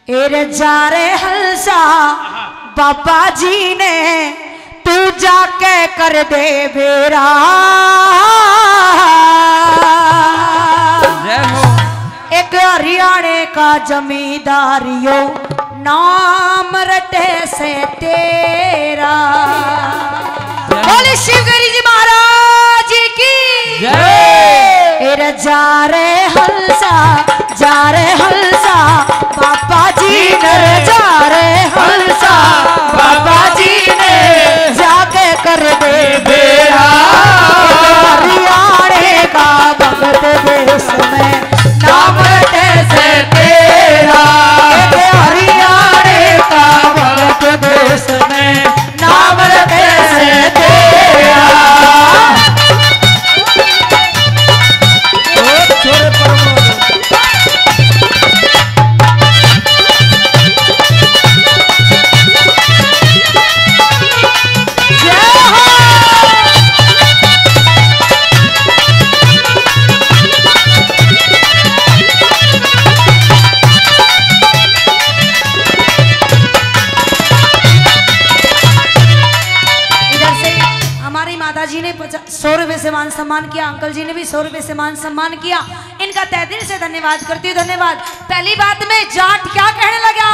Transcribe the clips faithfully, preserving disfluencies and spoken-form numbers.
Array जा रे हलसा बाबा जी ने तू जाके कर दे बेरा। एक हरियाणे का जमींदारियों नाम रटे से तेरा। बोले शिवगिरी जी महाराज की जय। जा रे हलसा जा रे हलसा बाबा जी ने जा रे हलसा बाबा जी ने जाके कर दे बेड़ा। हरियाणे का भगत देश में नाम रटे से तेरा। हरियाणे का भगत देश में नाम रटे से तेरा। सौ रुपए से मान सम्मान किया, अंकल जी ने भी सौ रुपए से मान सम्मान किया। इनका तहे दिल से धन्यवाद करती हूँ। धन्यवाद। पहली बात में जाट क्या कहने लगा।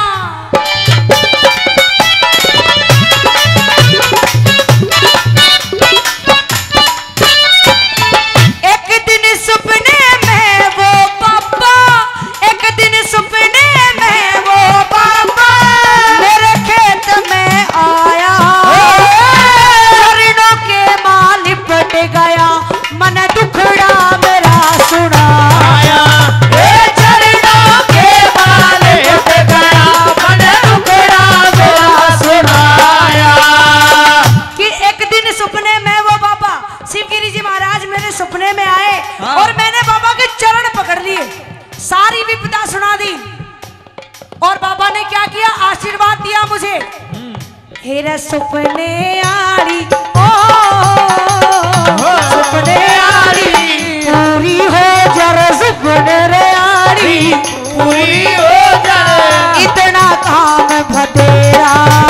एक दिन सपने में वो पापा, एक दिन सपने में वो पापा मेरे खेत में आया। गया मन दुखड़ा मेरा सुनाया। चरणों के बाल उठ गया मन दुखड़ा मेरा सुनाया। कि एक दिन सपने में वो बाबा शिवगिरी जी महाराज मेरे सपने में आए। हाँ। और मैंने बाबा के चरण पकड़ लिए, सारी विपदा सुना दी। और बाबा ने क्या किया, आशीर्वाद दिया मुझे। हेरा सपने आड़ी ओ सपने आड़ी पूरी हो जरा, सपने रे आड़ी पूरी हो जरा, इतना काम भतेरा।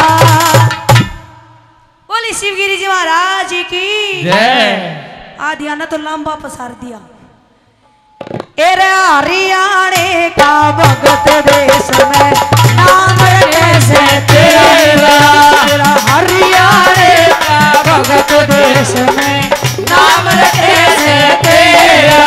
बोली शिवगिरी जी महाराज की जय। आदिया ने तो लंबा पसार दिया। एरे हरियाणे का भगत देश में नाम रटे से तेरा। हरियाणे का भगत देश में नाम रटे से तेरा।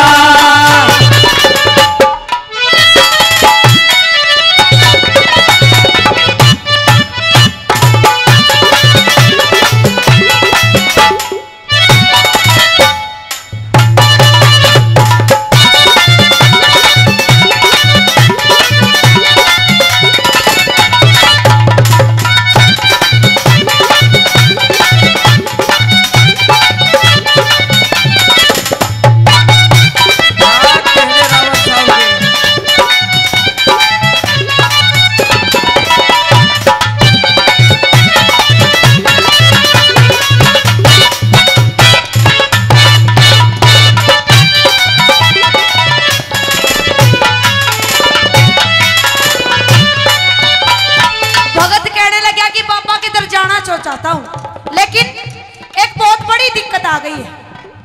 चाहता हूं, लेकिन एक बहुत बड़ी दिक्कत आ गई है।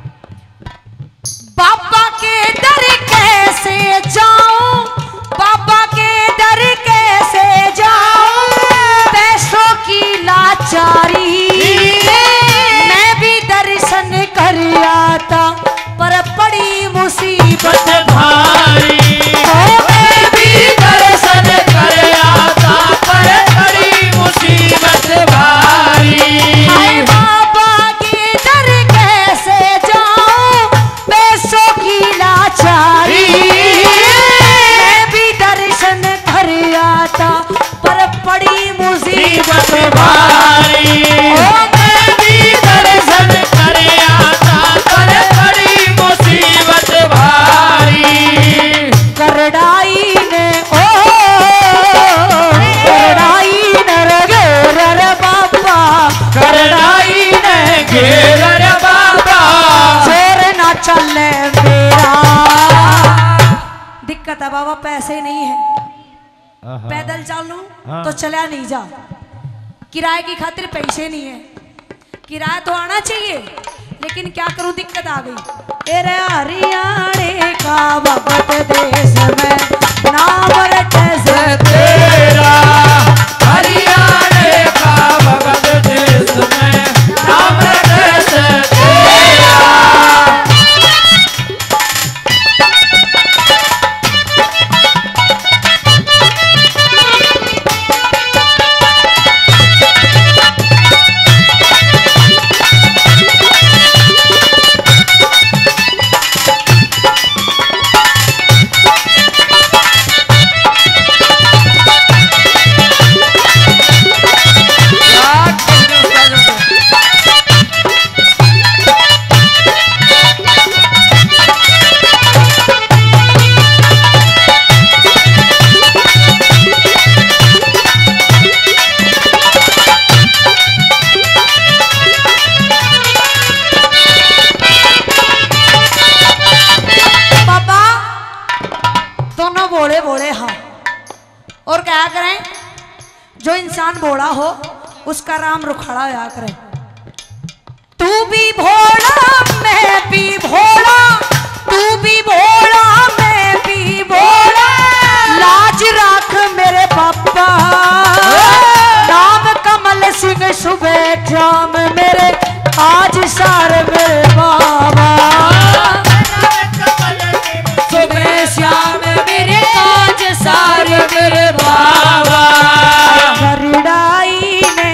बाबा के दर कैसे जाऊं, बाबा के दर कैसे जाऊं, पैसों की लाचारी मैं भी दर्शन कर आता पर पड़ी मुसीबत भारी। मैं भी दर्शन कर आता पर पड़ी मुसीबत भारी। बाबा के दर कैसे जाऊं, पैसों की लाचारी मैं भी दर्शन कर आता पर पड़ी मुसीबत भारी। मैं भी दर्शन कर आता पर पड़ी मुसीबत भारी। करड़ाई ने ओ करड़ाई ने घेर रे बाबा, करड़ाई ने घेर रे बाबा, जोर ना चले मेरा। दिक्कत है बाबा, पैसे नहीं है, पैदल पैदल चलूं हाँ। तो चला नहीं जा, किराए की खातिर पैसे नहीं है, किराया तो आना चाहिए, लेकिन क्या करूं दिक्कत आ गई। तेरे हरियाणे का भगत देश में नाम रटे से तेरा, हरियाणे का भगत देश में नाम रटे से तेरा। भोले भोले हाँ, और क्या करें, जो इंसान भोला हो उसका राम रुखाड़ा होया करे। तू भी भोला मैं भी भोला, तू भी भोला मैं भी भोला, लाज रख मेरे पापा, नाम कमल सिंह सुबह शाम मेरे आज सारे मेरे बाबा, सुबह शाम मेरे आज सारे मेरे बाबा। करड़ाई ने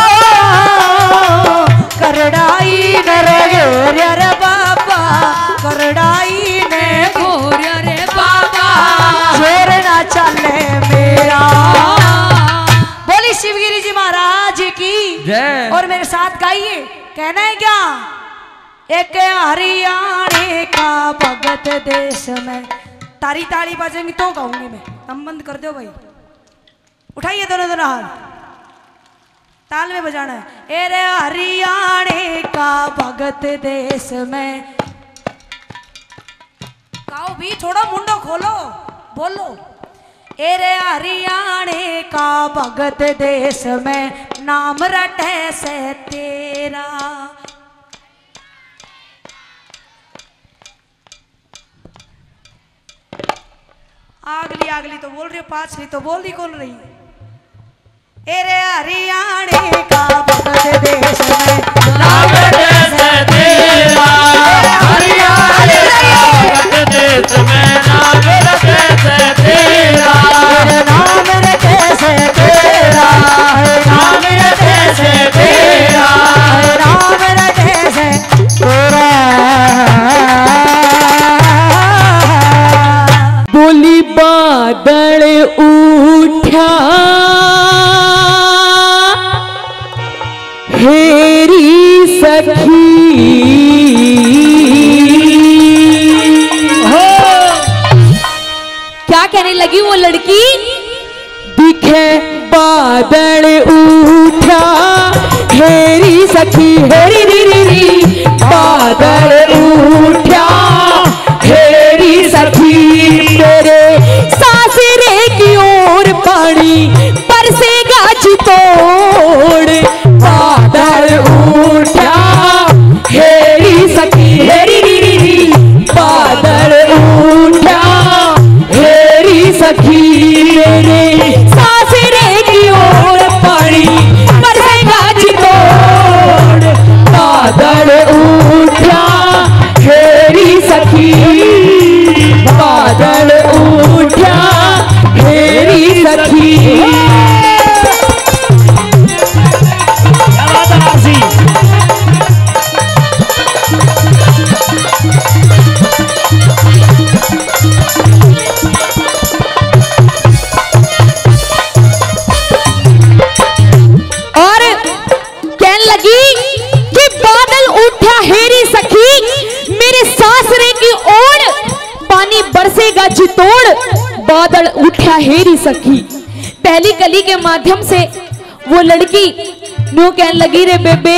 ओ करड़ाई ने रे रे बाबा, करड़ाई ने घोरिया रे बाबा, जोर ना चले मेरा। बोली शिवगिरी जी महाराज की जय। और मेरे साथ गाइए, कहना है क्या, एक हरियाणे का भगत देश में, तारी ताली बजेंगी तो गाऊंगी मैं, हम बंद कर दो भाई, उठाइए दोनों दोनों हाथ, ताल में बजाना है। एरे हरियाणे का भगत देश में, गाओ भी, थोड़ा मुंडो खोलो, बोलो। एरे हरियाणे का भगत देश में नाम रटे से तेरा, आगली आगली तो बोल रही हो, पाछली तो बोल दी कौन रही। एरे हरियाणे का भगत देश में नाम रटे से तेरा, हरियाणे का भगत देश में नाम रटे से तेरा, नाम रटे से तेरा, नाम रटे से तेरा, नाम रटे से तेरा। बोली बादल उठा हेरी सखी हो, क्या कहने लगी वो लड़की, दिखे बादल उठा हेरी सखी, हेरी री री री, बादल उठा हेरी सखी, तेरे सासरे की ओर पानी बरसेगा चितौड़, बादल उठा हेरी सखी, हेरी री री री, बादल उठा हेरी सखी, तेरे सासरे की ओर पानी बरसेगा चितौड़, बादल उठा हेरी सखी, बादल उठा हेरी सखी। और कहने लगी कि बादल उठा हेरी सखी, मेरे सासरे की ओर पानी बरसेगा चितौड़, बादल उठा हेरी सखी। पहली कली के माध्यम से वो लड़की न्यू कहने लगी, रे बेबे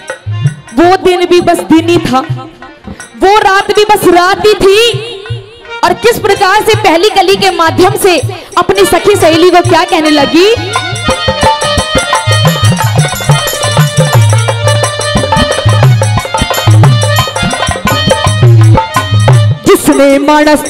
वो दिन भी बस दिन ही था, वो रात भी बस रात ही थी, और किस प्रकार से पहली कली के माध्यम से अपनी सखी सहेली को क्या कहने लगी। जिसने मानस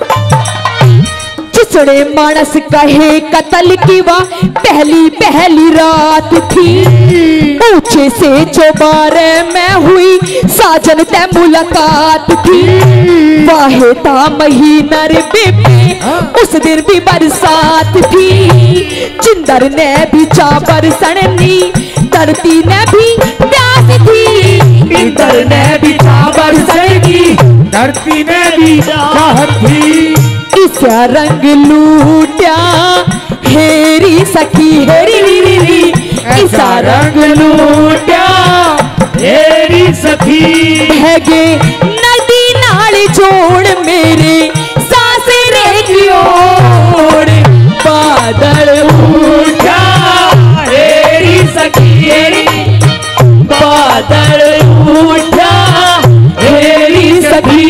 जिसने मानस कहे कतल की वह पहली पहली रात थी, ऊंचे से चौबारे में हुई साजन ते मुलाकात थी। वाहे था महीना रे बेबे उस दिन भी बरसात थी, चिंदर ने भी चा बरसनी धरती ने भी प्यास थी। इंद्र ने भी चा बरसनी धरती ने भी चाहत थी। इसा रंग लूटा हेरी सखी हेरी री री, ऐसा रंग लूटा हेरी सखी। बहगे नदी नाल जोड़ मेरे सासरे की ओर, बादल उठा हेरी सखी हेरी, बादल उठा हेरी सखी।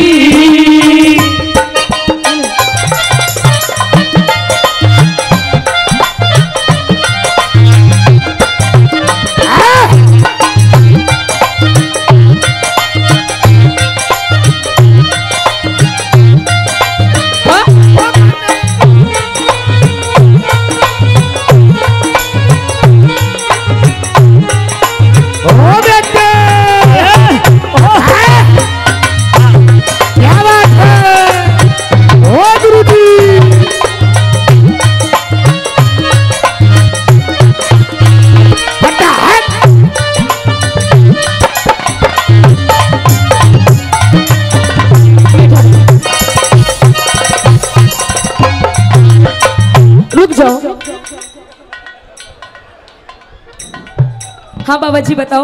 हाँ बाबा जी बताओ।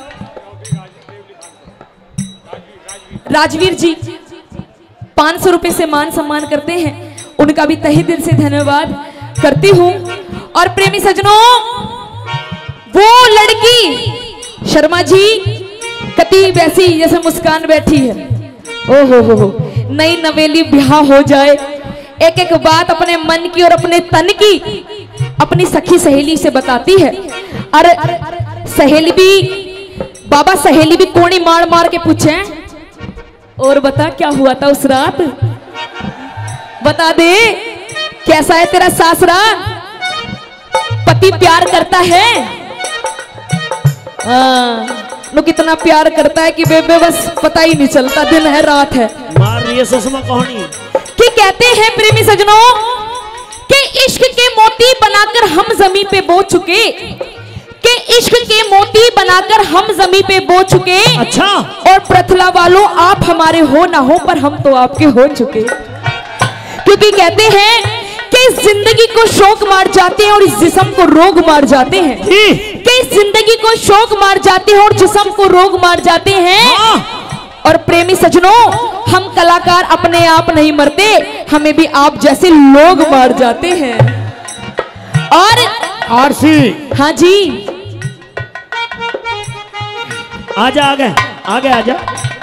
राजवीर जी पांच सौ रुपए से मान सम्मान करते हैं, उनका भी तहे दिल से धन्यवाद करती हूँ। और प्रेमी सजनों, वो लड़की शर्मा जी कति वैसी जैसे मुस्कान बैठी है, ओ हो हो हो नई नवेली ब्याह हो जाए, एक एक बात अपने मन की और अपने तन की अपनी सखी सहेली से बताती है। अरे सहेली भी बाबा सहेली भी कोनी मार मार के पूछे, और बता क्या हुआ था उस रात, बता दे कैसा है तेरा सासरा, पति प्यार करता है। हाँ, नो कितना प्यार करता है कि बेबे बस पता ही नहीं चलता, दिन है रात है। मार रही है सुषमा कहानी कि कहते हैं प्रेमी सजनों कि इश्क के मोती बनाकर हम जमीन पे बो चुके, कि इश्क के मोती बनाकर हम जमीन पे बो चुके। अच्छा। और प्रथला वालों आप हमारे हो ना हो पर हम तो आपके हो चुके। क्योंकि कहते हैं कि जिंदगी को शौक मार जाते हैं और इस जिस्म को रोग मार जाते हैं, कि जिंदगी को शौक मार जाते हैं और जिस्म को रोग मार जाते हैं। और प्रेमी सजनों, हम कलाकार अपने आप नहीं मरते, हमें भी आप जैसे लोग मार जाते हैं। और आरसी हाँ जी आजा आगे आगे आजा।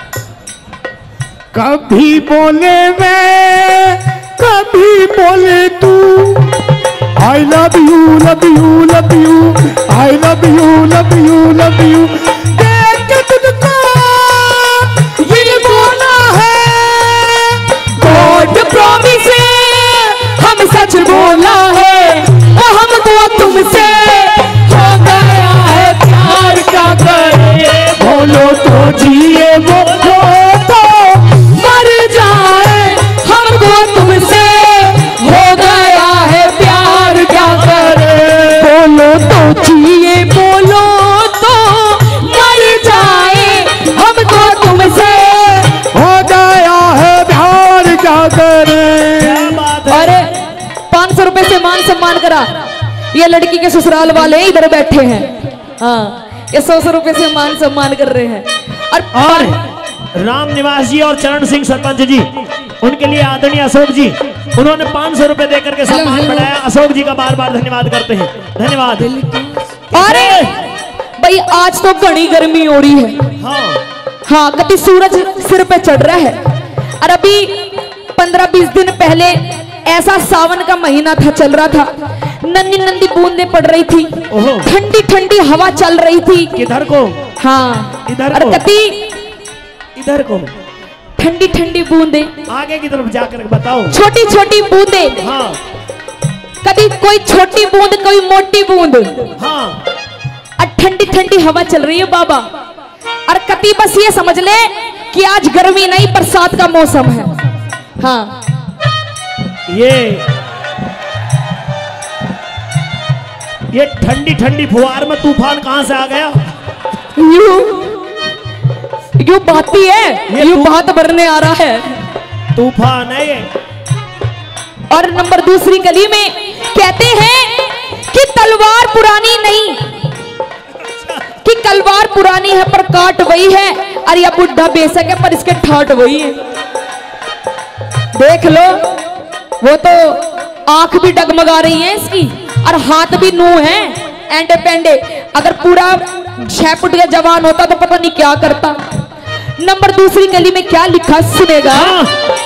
कभी बोले मैं कभी बोले तू, I love you love you love you, I love you love you love you. देख के तुझको ये बोला है, गॉड प्रॉमिस हम सच बोला है, और हमको तुमसे हो गया है प्यार, क्या करे बोलो तो जिए बोलो तो मर जाए, हमको तुमसे हो गया है प्यार, क्या करे बोलो तो जिए बोलो तो मर जाए, हमको तुमसे हो गया है प्यार, क्या करे। अरे पांच सौ रुपए से मान सम्मान करा, ये लड़की के ससुराल वाले इधर बैठे हैं। हाँ, ये सौ सौ रुपए से मान सम्मान कर रहे हैं। और, और राम निवास जी और चरण सिंह सरपंच जी, उनके लिए आदरणीय अशोक जी, उन्होंने पांच सौ रुपए देकर के सम्मान बढ़ाया। अशोक जी का बार बार धन्यवाद करते हैं, धन्यवाद। अरे भाई आज तो घनी गर्मी हो रही है। हाँ हाँ, कभी सूरज सिर पे चढ़ रहा है। और अभी पंद्रह बीस दिन पहले ऐसा सावन का महीना था, चल रहा था, नन्ही नन्ही बूंदें पड़ रही थी, ओहो। ठंडी ठंडी हवा चल रही थी। किधर को? हाँ इधर और को? कति इधर को? ठंडी ठंडी बूंदें, आगे की तरफ जाकर बताओ। छोटी छोटी बूंदें, हाँ कभी कोई छोटी बूंद कोई मोटी बूंद, हाँ। और ठंडी ठंडी हवा चल रही है बाबा। और कति बस ये समझ ले कि आज गर्मी नहीं बरसात का मौसम है। हाँ ये ये ठंडी ठंडी फुहार में तूफान कहां से आ गया? यू यू बहती है, ये यू तू- बहत भरने आ रहा है। तूफान है ये। और नंबर दूसरी गली में कहते हैं कि तलवार पुरानी नहीं, कि तलवार पुरानी है पर काट वही है, और यह बुढ़ा बेशक है पर इसके ठाट वही है। देख लो, वो तो आंख भी डगमगा रही है इसकी, और हाथ भी नू है एंडे पेंडे। अगर पूरा छह फुट का जवान होता तो पता नहीं क्या करता। नंबर दूसरी गली में क्या लिखा सुनेगा। हाँ।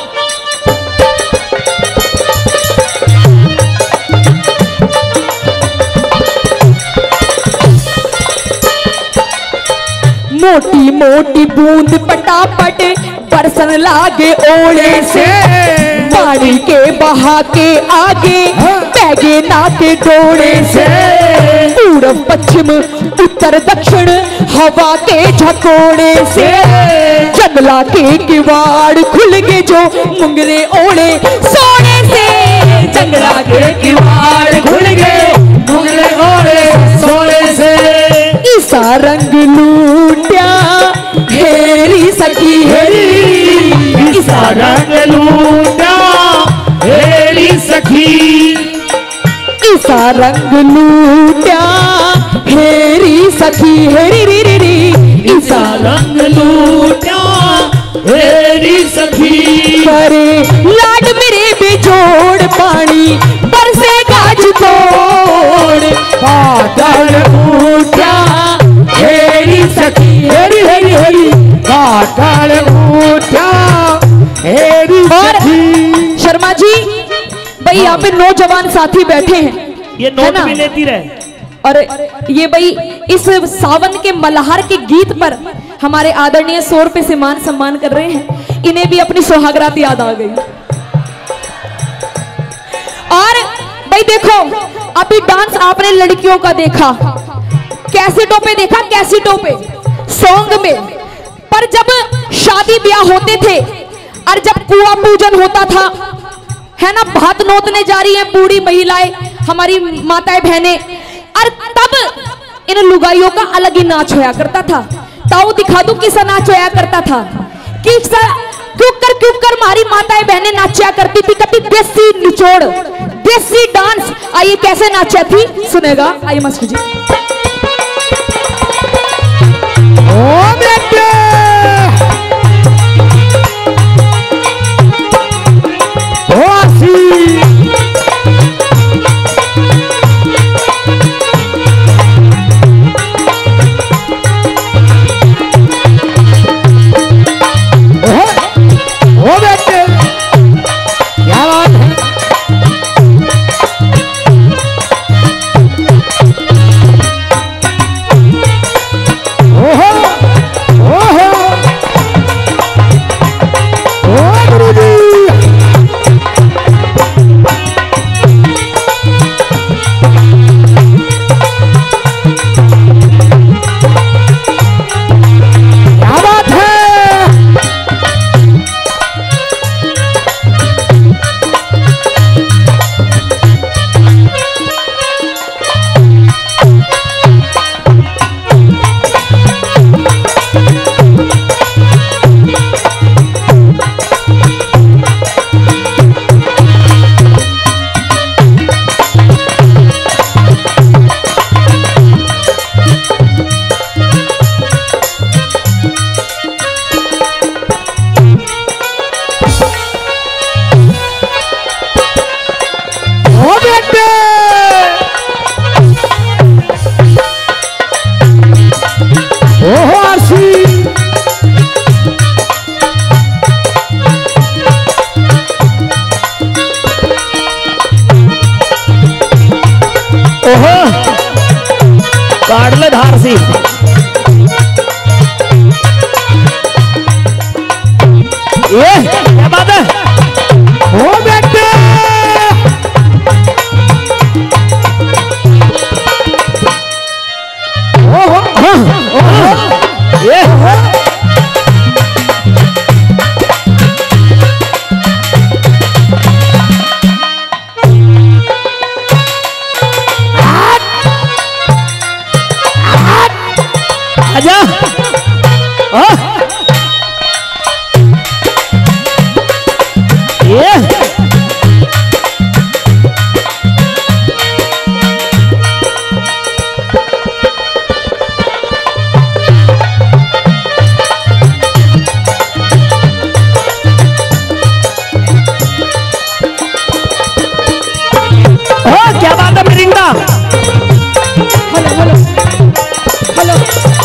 मोटी मोटी बूंद पटापट बरसन लागे ओले से, पानी के बहा के आगे बैगे नाके डोले से। पूरब पश्चिम उत्तर दक्षिण हवा के झकोड़े से, जंगला के किवाड़ खुल के जो मुंगरे ओले सोने से। जंगला के किवाड़ खुल गए मुंगरे ओले सोने से। ईसा रंग लूटिया हेरी सखी हेरी, ईसा रंग लूटा हेरी सखी, ईसा रंग लूटिया हेरी सखी हेरी री री री। ईसा रंग लूटा हेरी सखी। करे लाड मेरे बेजोड़ पानी बरसे गाज तोड़। बादल उठा हेरी सखी हेरी हेरी हेरी, बादल उठा हेरी और सखी। शर्मा जी भाई यहाँ पे नौजवान साथी बैठे हैं, ये है नोट ना? भी लेती रहे। और ये भाई इस सावन के मल्हार के गीत पर हमारे आदरणीय सौ रुपए से मान सम्मान कर रहे हैं। इन्हें भी अपनी सुहागरात याद आ गई। और भाई देखो, अभी डांस आपने लड़कियों का देखा, कैसेटों पे देखा, कैसेटों पे सॉन्ग में, पर जब शादी ब्याह होते थे और जब कुआं पूजन होता था, है ना, भात नोतने जा रही है बूढ़ी महिलाएं, हमारी माताएं बहनें, और तब इन लुगाइयों का अलग ही नाच होया करता था। ताऊ दिखा दूं किसा नाच होया करता था, कि क्यों कर क्यों कर हमारी माताएं बहनें नाचा करती थी, कभी देसी निचोड़, देसी डांस। आइए कैसे नाचा थी सुनेगा, आइए मस्कू जी। ओ बेटे ओ आसी ओ बेटे क्या बात है। ओहो ओहो ओहो काट ले धार सी। ये क्या बात है? ओ बेटे ओहो ओहो ये आजा ये क्या बात है Mirinda? Hello hello hello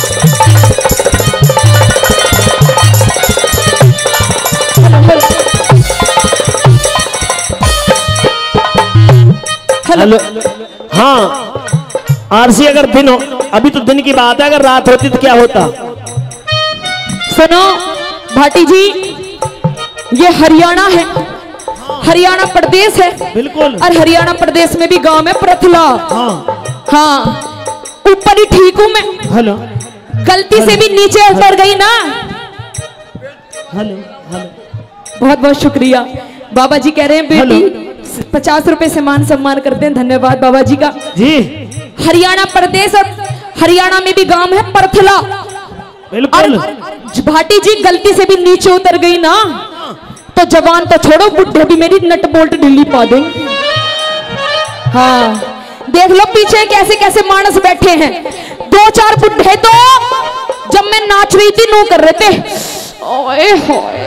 hello हाँ आरसी अगर दिन हो, अभी तो दिन की बात है, अगर रात होती तो क्या होता? सुनो भाटी जी, ये हरियाणा है, हरियाणा प्रदेश है बिल्कुल। और हरियाणा प्रदेश में भी गांव में प्रथला। हाँ हाँ ऊपर ही ठीक हूँ मैं। हेलो गलती से भी नीचे उतर गई ना। हेलो हेलो बहुत बहुत शुक्रिया। बाबा जी कह रहे हैं बेटी पचास रुपए से मान सम्मान करते हैं। धन्यवाद बाबा जी का। जी हरियाणा प्रदेश और हरियाणा में भी गांव है परथला। बिल्कुल। भाटी जी गलती से भी नीचे उतर गई ना तो जवान तो छोड़ो, बुढ़े भी मेरी नट बोल्ट ढीली पा देंगे। हाँ देख लो पीछे कैसे कैसे मानस बैठे हैं। दो चार बुढ़े तो जब मैं नाच रही थी नो कर रहे थे। ओए होए।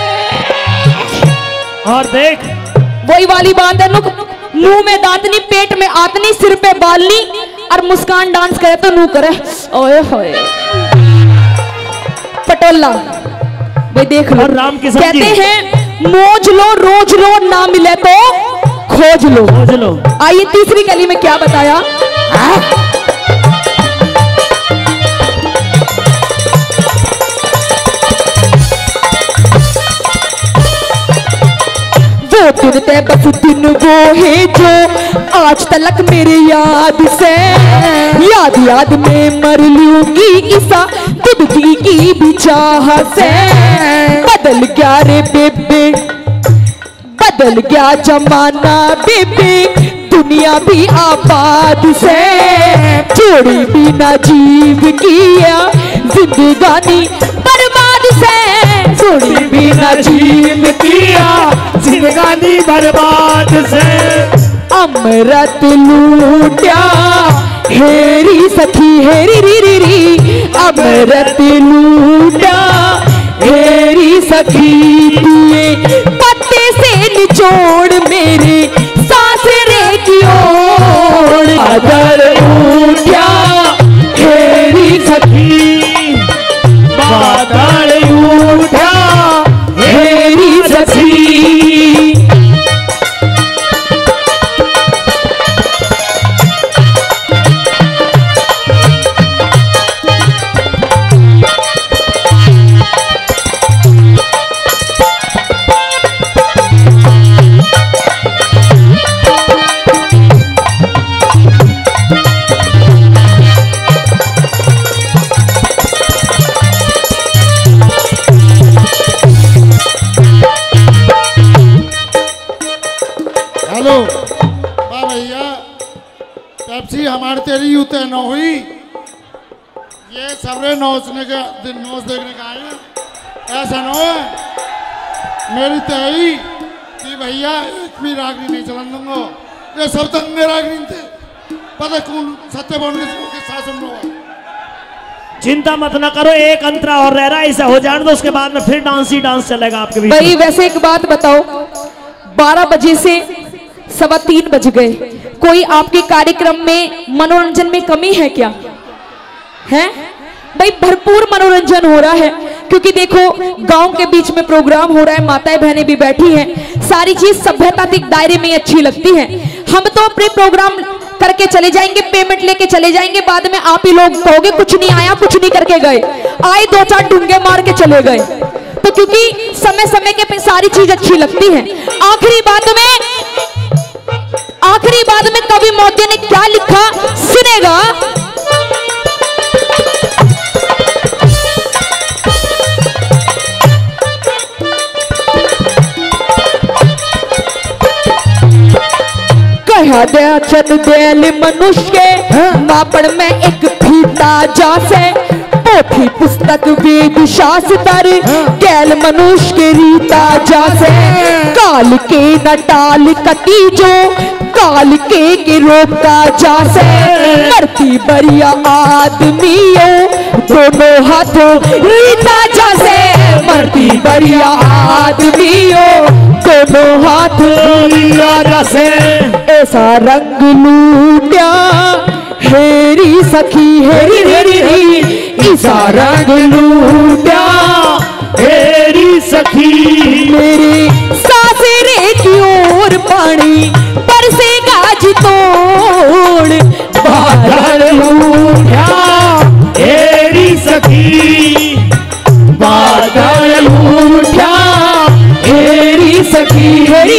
और देख वही वाली बात है, नुक मुंह में दांतनी, पेट में आतनी, सिर पे बालनी और मुस्कान डांस करे तो नू करे। ओए होए पटोला भाई देख लो। राम किशन कहते जी हैं मौज लो रोज लो, ना मिले तो खोज लो। खोज लो। आइए तीसरी कली में क्या बताया। वो दिन ते बस दिन वो है जो आज तलक मेरे याद से, याद याद में मर लूंगी ईसा खुदगी की भी चाह से। बदल गया रे बेबे, बदल गया जमाना बेबे, दुनिया भी आबाद से। जोड़ी भी ना जीव किया जिंदगानी बर्बाद से, जोड़ी भी ना जीव किया जिंदगानी बर्बाद से। अमृत लूटा हेरी सखी हेरी री री री, अमृत लूटा हेरी सखी पिए पत्ते से निचोड़ मेरे सासरे की ओर। अगर उठा हेरी सखी, बादल उठा हेरी सखी। हेलो वाह भैया, पेप्सी हमारे तेरी यूते न हुई, ये सबरे नौचने के दिन नौच देखने का आए हैं। ऐसा न हो मेरी तय कि भैया एक भी रागनी नहीं चलन दूंगा। ये सब दंगे रागनी थे, पता कौन सत्य बोल के शासन में। चिंता मत ना करो, एक अंतरा और रह रहा है, ऐसा हो जाने दो, उसके बाद में फिर डांस ही डांस चलेगा आपके बीच। भाई वैसे एक बात बताओ, बारह बजे से सवा तीन बज गए, कोई आपके कार्यक्रम में मनोरंजन में कमी है क्या? है भाई भरपूर मनोरंजन हो रहा है, क्योंकि देखो गांव के बीच में प्रोग्राम हो रहा है, माताएं बहनें भी बैठी हैं, सारी चीज सभ्यतात्मक दायरे में अच्छी लगती है। हम तो अपने प्रोग्राम करके चले जाएंगे, पेमेंट लेके चले जाएंगे, बाद में आप ही लोग कहोगे कुछ नहीं आया, कुछ नहीं करके गए, आए दो चार डूंगे मार के चले गए। तो क्योंकि समय समय के पे सारी चीज अच्छी लगती है। आखिरी बात में आखिरी बात में कवि महोदय ने क्या लिखा सुनेगा। कहा दया चन देल मनुष्य मापड़ में एक फीता जासे, पोथी पुस्तक वेद शास्त्र कैल मनुष्य के रीता जासे, काल के न टाल कटी जो काल के के रोग का जासे, मरती बरिया आदमियों दोनों हाथों रीता जासे, मरती बरिया आदमियों दोनों हाथों रीता जासे। ऐसा रंग लूटिया हेरी सखी हेरी हेरी हेरी, ऐसा रंग लूटिया हेरी सखी, मेरी सासरे की ओर पानी बरसेगा जी तोड़, बादल उठा हेरी सखी, बादल उठा हेरी सखी हेरी